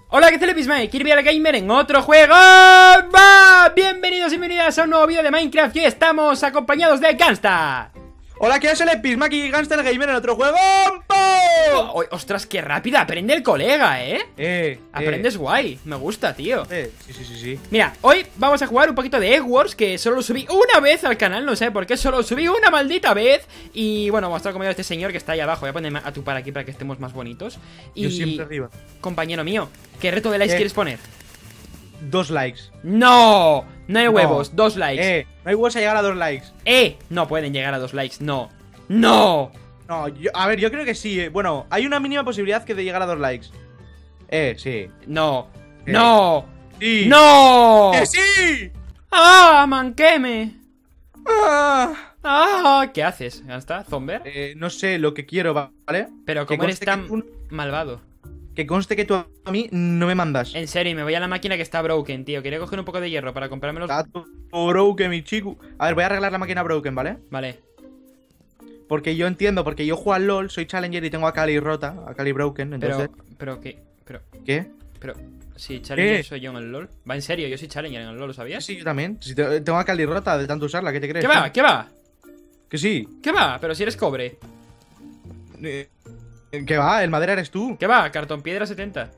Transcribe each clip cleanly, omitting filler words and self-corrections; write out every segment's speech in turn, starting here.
Hola, ¿qué tal, Pismay? Kirby el Gamer en otro juego. ¡Va! Bienvenidos y bienvenidas a un nuevo vídeo de Minecraft. Y estamos acompañados de Gangstar. Hola, ¿qué es el Pismac y Gangstar Gamer en otro juego? Oh, ostras, qué rápida aprende el colega, Aprendes guay, me gusta, tío. Sí. Mira, hoy vamos a jugar un poquito de Egg Wars, que solo lo subí una vez al canal, no sé por qué, solo lo subí una maldita vez. Y bueno, vamos a estar comiendo a este señor que está ahí abajo. Voy a ponerme a tu par aquí para que estemos más bonitos. Y yo siempre arriba. Compañero mío, ¿qué reto de likes quieres poner? 2 likes. ¡No! No hay huevos, 2 likes. No hay huevos a llegar a 2 likes. No pueden llegar a 2 likes, no. ¡No! No, a ver, yo creo que sí. Bueno, hay una mínima posibilidad que de llegar a 2 likes. Sí. No. ¡No! Sí. ¡No! ¡Que sí! ¡Ah, manqueme! Ah. ¿Qué haces? ¿Ya está? ¿Zomber? No sé lo que quiero, ¿vale? Pero como eres tan malvado. Que conste que tú a mí no me mandas. En serio, me voy a la máquina que está broken, tío. Quería coger un poco de hierro para comprarme los... Está todo broken, mi chico. A ver, voy a arreglar la máquina broken, ¿vale? Vale. Porque yo entiendo, porque yo juego al LoL, soy Challenger y tengo a Kali rota, a Kali broken, entonces... ¿Qué? Pero... Sí, Challenger soy yo en el LoL. Va, en serio, yo soy Challenger en el LoL, ¿lo sabías? Sí, yo también. Si tengo a Kali rota de tanto usarla, ¿qué te crees? ¿Qué va? ¿Qué va? Que sí. ¿Qué va? Pero si eres cobre. ¿Qué va? El madera eres tú. ¿Qué va? Cartón piedra 70.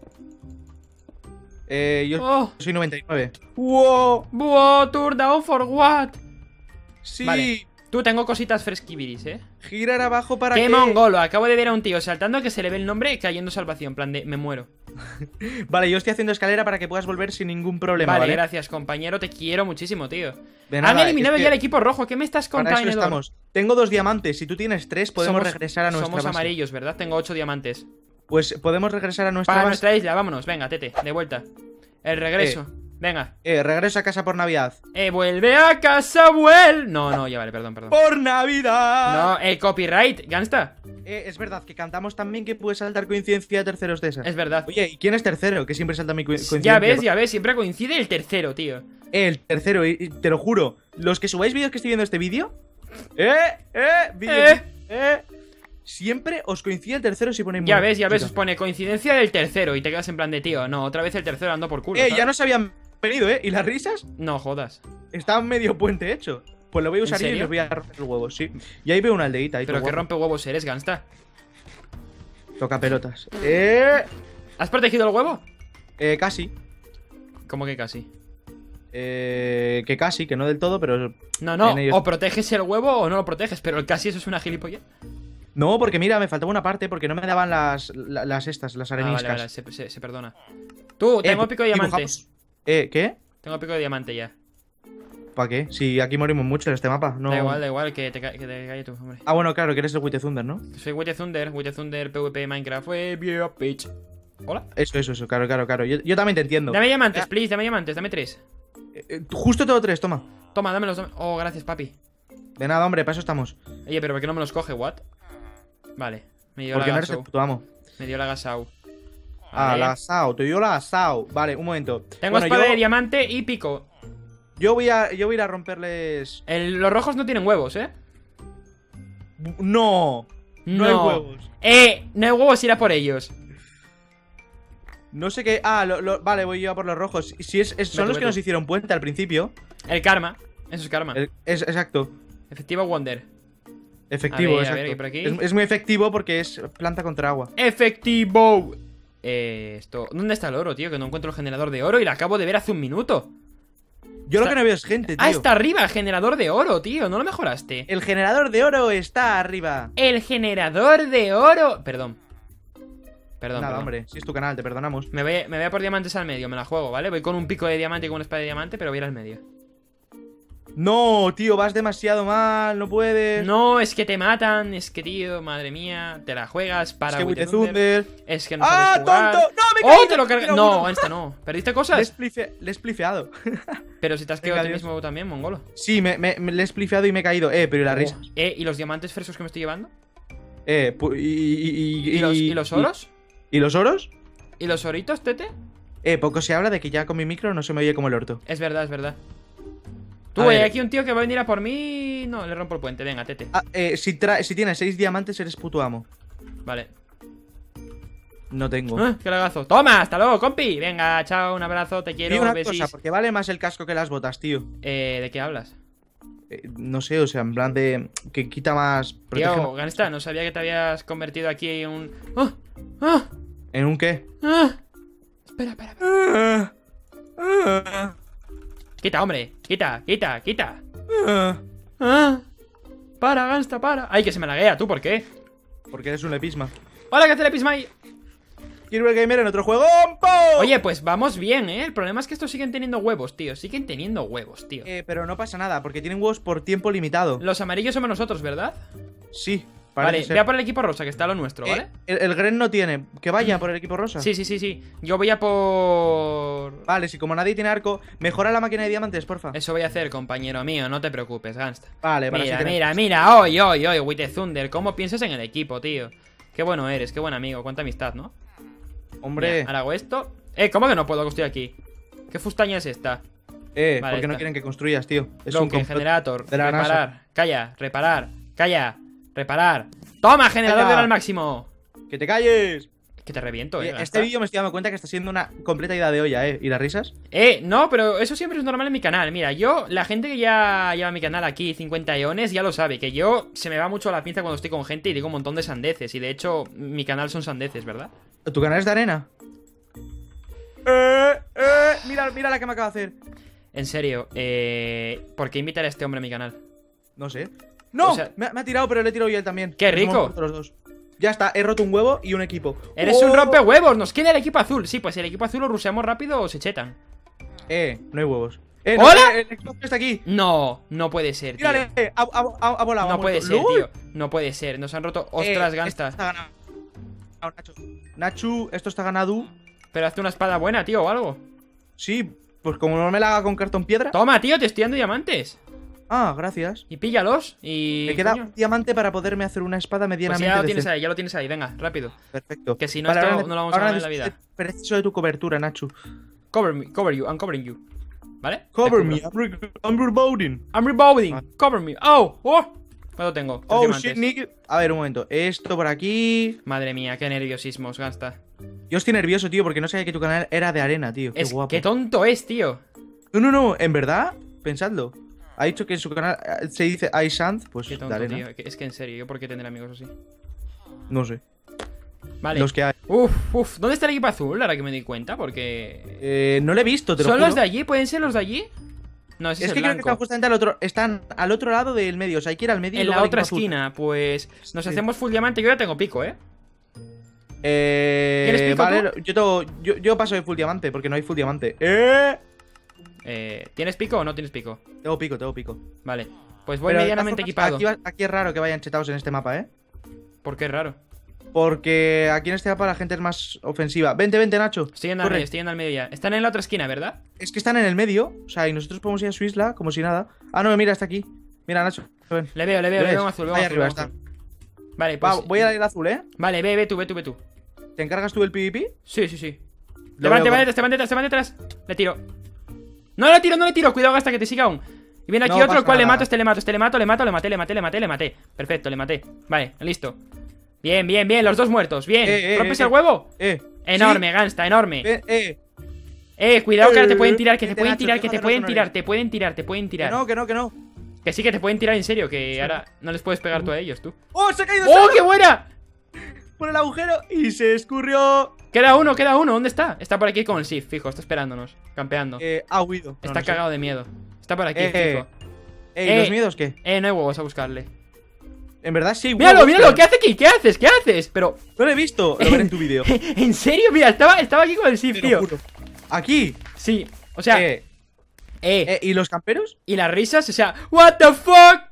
Yo soy 99. ¡Wow! ¡Wow! Tour down for what? Sí. Vale. Tú tengo cositas fresquibiris, Girar abajo para ¡Qué que... mongolo! Acabo de ver a un tío saltando que se le ve el nombre cayendo salvación. En plan de, me muero. Vale, yo estoy haciendo escalera para que puedas volver sin ningún problema, Vale, ¿vale? gracias, compañero. Te quiero muchísimo, tío. De nada, Han eliminado es que ya el equipo rojo. ¿Qué me estás para contando? eso estamos. Tengo 2 diamantes. Si tú tienes 3, podemos regresar a nuestra Somos base. amarillos, ¿verdad? Tengo 8 diamantes. Pues podemos regresar a nuestra Para base. nuestra isla, vámonos. Venga, tete, de vuelta. El regreso. Venga. Regreso a casa por Navidad. Vuelve a casa, No, ya vale, perdón. ¡Por Navidad! No, copyright, Gansta. Es verdad que cantamos también que puede saltar coincidencia terceros de esas. Es verdad. Oye, ¿y quién es tercero? Que siempre salta mi coincidencia. Ya ves, siempre coincide el tercero, tío. El tercero, y te lo juro. Los que subáis vídeos que estoy viendo este vídeo. Siempre os coincide el tercero si ponéis. Ya ves, os pone coincidencia del tercero y te quedas en plan de tío. No, otra vez el tercero ando por culo. Ya no se habían venido, ¿Y las risas? No jodas. Está medio puente hecho. Pues lo voy a usar y les voy a romper el huevo, sí. Y ahí veo una aldeita. Pero que rompe huevos eres, Gansta. Toca pelotas. ¿Has protegido el huevo? Casi. ¿Cómo que casi? Que casi, que no del todo, pero... No, o proteges el huevo o no lo proteges. Pero el casi eso es una gilipollez. No, porque mira, me faltaba una parte porque no me daban las areniscas. Vale, se perdona. Tú, tengo pico de diamante. ¿Qué? Tengo pico de diamante ya. ¿Para qué? Si aquí morimos mucho en este mapa. No... Da igual, que te calle tú, hombre. Ah, bueno, claro, que eres el Wither Thunder, ¿no? Soy Wither Thunder, PvP, Minecraft. Bitch. Hola. Eso, claro. Yo también te entiendo. Dame diamantes, please, dame 3. Justo tengo 3, toma. Toma, dámelos. Oh, gracias, papi. De nada, hombre, para eso estamos. Oye, pero ¿por qué no me los coge, what? Vale, me dio porque la no eres el puto amo. Me dio la gasau. La gasau, te dio la gasau. Vale, un momento. Tengo espada de diamante y pico. Yo voy a ir a romperles... Los rojos no tienen huevos, No hay huevos. No hay huevos, irá por ellos. No sé qué... vale, voy yo a por los rojos. Si son los que nos hicieron puente al principio. El karma, eso es karma. Exacto. Efectivo Wonder. Efectivo, a exacto. ver, por aquí. Es muy efectivo porque es planta contra agua. ¡Efectivo! ¿Dónde está el oro, tío? Que no encuentro el generador de oro y lo acabo de ver hace un minuto. Lo que no veo es gente, tío. Está arriba, el generador de oro, tío. ¿No lo mejoraste? El generador de oro está arriba. El generador de oro. Perdón. Nada, hombre, si es tu canal, te perdonamos. Me voy a por diamantes al medio, me la juego, ¿vale? Voy con un pico de diamante y con una espada de diamante, pero voy a ir al medio. No, tío, vas demasiado mal, no puedes. No, es que te matan, es que, tío, madre mía, te la juegas para Wither Thunder. Es que no sabes jugar. ¡Tonto! ¡No, me caí! ¡Oh, te lo cargas! No, esta no. ¿Perdiste cosas? Le he splifeado. Pero si te has quedado a ti mismo también, mongolo. Sí, le he splifeado y me he caído. Pero ¿y las risas? ¿Y los diamantes frescos que me estoy llevando? ¿Y los oros? ¿Y los oros? ¿Y los oritos, tete? Poco se habla de que ya con mi micro no se me oye como el orto. Es verdad. Tú, hay aquí un tío que va a venir a por mí. No, le rompo el puente, venga, tete. Si tienes 6 diamantes, eres puto amo. Vale. No tengo. ¡Qué lagazo! ¡Toma! ¡Hasta luego, compi! Venga, chao, un abrazo, te quiero, Digo una besis. cosa, porque vale más el casco que las botas, tío. ¿De qué hablas? No sé, o sea, en plan de... Que quita más... Tío, Gangsta, no sabía que te habías convertido aquí en un... ¡Ah! ¡Ah! ¿En un qué? ¡Ah! Espera. Quita, hombre. Quita. Para, Gangsta, para. Ay, que se me laguea, ¿tú por qué? Porque eres un lepisma. Hola, ¿qué hace el Epismay? Quiero el gamer en otro juego. ¡Po! Oye, pues vamos bien, ¿eh? El problema es que estos siguen teniendo huevos, tío. Siguen teniendo huevos, tío. Pero no pasa nada, porque tienen huevos por tiempo limitado. Los amarillos somos nosotros, ¿verdad? Sí, Vale, parece ser. ve a por el equipo rosa, que está lo nuestro, ¿vale? El Gren no tiene. Que vaya por el equipo rosa. Sí. Yo voy a por... Vale, si como nadie tiene arco, mejora la máquina de diamantes, porfa. Eso voy a hacer, compañero mío, no te preocupes, Gangsta. Vale, para así Mira, hoy, With the Thunder, ¿cómo piensas en el equipo, tío? Qué bueno eres, qué buen amigo, cuánta amistad, ¿no? Hombre. Mira, ahora hago esto. ¿Cómo que no puedo construir aquí? ¿Qué fustaña es esta? Vale, Vale, porque no está. quieren que construyas, tío. Es Bloque, un complot generator, de la reparar, NASA. calla, reparar. ¡Toma, generador Calla. de al máximo! ¡Que te calles! Que te reviento, Oye, Gangsta. este vídeo me estoy dando cuenta que está siendo una completa idea de olla, ¿Y las risas? No, pero eso siempre es normal en mi canal. Mira, la gente que ya lleva mi canal aquí 50 eones ya lo sabe, que yo se me va mucho la pinza cuando estoy con gente y digo un montón de sandeces. Y de hecho, mi canal son sandeces, ¿verdad? ¿Tu canal es de arena? Mira la que me acaba de hacer. En serio, ¿por qué invitar a este hombre a mi canal? No sé. ¡No! O sea- me ha tirado, pero le he tirado yo a él también. ¡Qué Nos hemos rico! muerto los dos. Ya está, he roto un huevo y un equipo. ¡Eres ¡Oh! un rompehuevos! ¡Nos queda el equipo azul! Sí, pues el equipo azul lo ruseamos rápido o se chetan. No hay huevos. No, ¿Hola? el Xbox está aquí. No puede ser, tío. Mírale, ha volado. No ha puede muerto. ser, ¡Lol! tío. No puede ser. Nos han roto. ¡Ostras, Esto Gangsta! está ganado, Nacho, esto está ganado. Pero hazte una espada buena, tío, o algo. Sí, pues como no me la haga con cartón piedra. Toma, tío, te estoy dando diamantes. Ah, gracias. Y píllalos. Y. Me queda coño, un diamante para poderme hacer una espada pues medianamente ya lo tienes decente. ahí, ya lo tienes ahí. Venga, rápido. Perfecto. Que si no, Vale, esto ahora no lo vamos a ahora ganar en la vida. Preciso de tu cobertura, Nacho. Cover you, I'm covering you. ¿Vale? Cover Te me, cubro. I'm rebounding. I'm rebounding. Ah. Cover me. Oh. ¿Cuánto tengo? 3 Oh diamantes. shit, Nick. A ver, un momento. Esto por aquí. Madre mía, qué nerviosismos, Gangsta. Yo estoy nervioso, tío, porque no sabía que tu canal era de arena, tío. Qué guapo. Qué tonto es, tío. No, en verdad, pensadlo. Ha dicho que en su canal se dice iSand, pues Qué de tonto, arena. tío. Es que en serio, ¿yo por qué tener amigos así? No sé. Vale. Los que hay. Uf. ¿Dónde está el equipo azul? Ahora que me di cuenta, porque. No lo he visto, te lo ¿Son juro. los de allí? ¿Pueden ser los de allí? No, ese Es es que el creo que blanco. están justamente al otro. Están al otro lado del medio. O sea, hay que ir al medio y En luego la al otra equipo azul. esquina, pues. Nos Sí. hacemos full diamante. Yo ya tengo pico, ¿eh? ¿Quieres pico Vale, tú? yo paso de full diamante porque no hay full diamante. ¿Tienes pico o no tienes pico? Tengo pico. Vale. Pues voy Pero, de medianamente todas formas, equipado. Aquí es raro que vayan chetados en este mapa, ¿Por qué raro? Porque aquí en este mapa la gente es más ofensiva. Vente, Nacho. Estoy yendo al Corre. medio, estoy yendo al medio ya. Están en la otra esquina, ¿verdad? Es que están en el medio. O sea, y nosotros podemos ir a su isla como si nada. Ah, no, mira, está aquí. Mira, Nacho. Ven. Le veo un azul, veo un Ahí azul, arriba veo un está. azul. Vale, pues. Va, voy a ir al azul, ¿eh? Vale, ve tú. ¿Te encargas tú del PvP? Sí. Lo Levante, veo te van detrás. Le tiro. No le tiro. Cuidado hasta que te siga aún. Y viene aquí No otro, pasa el cual le nada. mato, le maté. Perfecto, le maté. Vale, listo. Bien, los dos muertos. Bien. ¿Rompes el huevo? Enorme, Sí. Gangsta, enorme. Ven, Cuidado que ahora te pueden tirar, Vete, Nacho, te pueden tirar. Que no. Que sí que te pueden tirar en serio, que ahora no les puedes pegar tú a ellos, tú. ¡Oh, se ha caído! ¡Oh, qué buena! Por el agujero y se escurrió. Queda uno. ¿Dónde está? Está por aquí con el Sif, fijo, está esperándonos, campeando. Ha huido. Está cagado de miedo. Está por aquí, fijo. ¿Y los miedos qué? No hay huevos a buscarle. En verdad sí hay Míralo, huevos, míralo, pero ¿qué hace aquí? ¿Qué haces? Pero, no lo he visto. Lo veré en tu vídeo. ¿en serio? Mira, estaba aquí con el Sif, Te lo tío. juro. Aquí. Sí, o sea, ¿Y los camperos? y las risas, o sea, what the fuck.